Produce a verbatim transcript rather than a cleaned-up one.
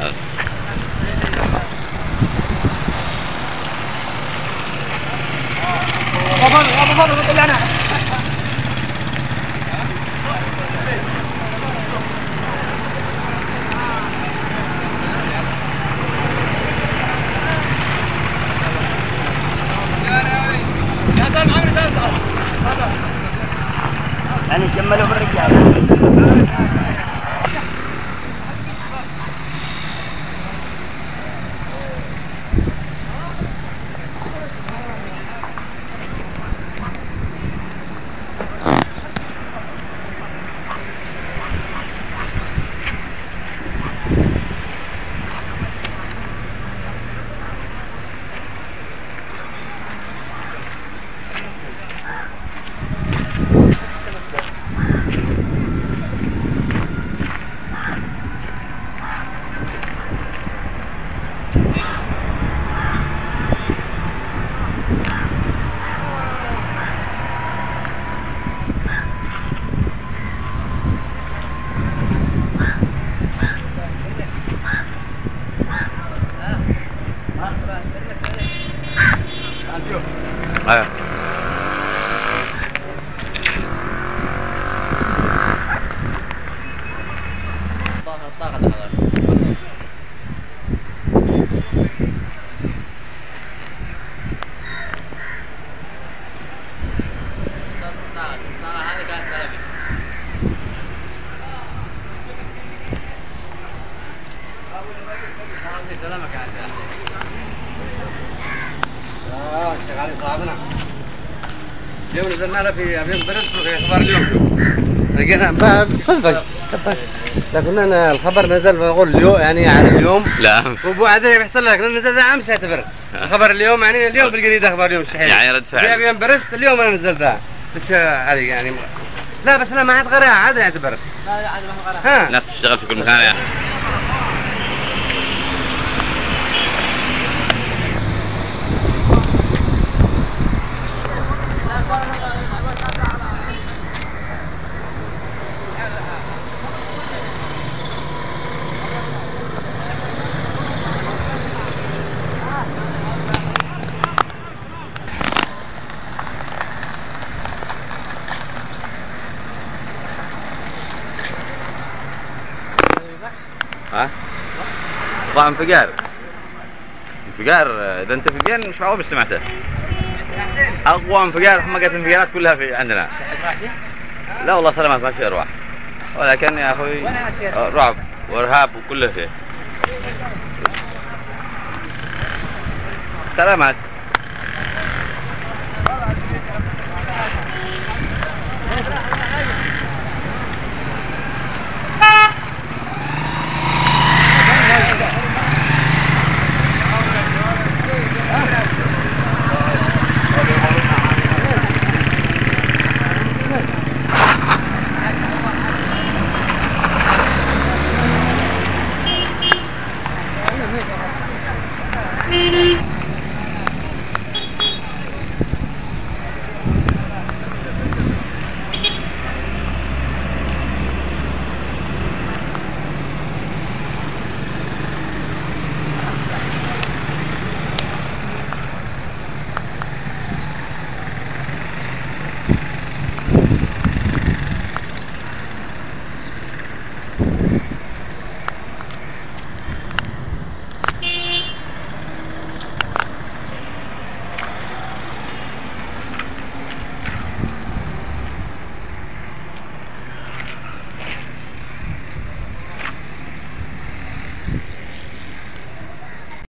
هذا. يعني كملوا بالرجال. ايوه اه شغال صاحبنا. اليوم نزلنا له في ابيض برد في اخبار اليوم. لقينا بالصدفه لكن انا الخبر نزل بقول اليوم يعني عن اليوم. لا وبعدين بيحصل لك نزل ذا امس يعتبر الخبر اليوم يعني اليوم بالجريده اخبار اليوم شحيح يعني رد فعل. في ابيض برست اليوم انا نزلتها بس علي يعني لا بس انا ما عاد قراها عاد يعتبر. لا لا عاد ما هو قراها. ها ناس تشتغل في كل مكان يعني. ها؟ طبعا انفجار انفجار اذا انت في بين مش معقول مش سمعته. اقوى انفجار حمقت الانفجارات كلها في عندنا. لا والله سلامات ما في ارواح ولكن يا اخوي رعب وارهاب وكله فيه. سلامات.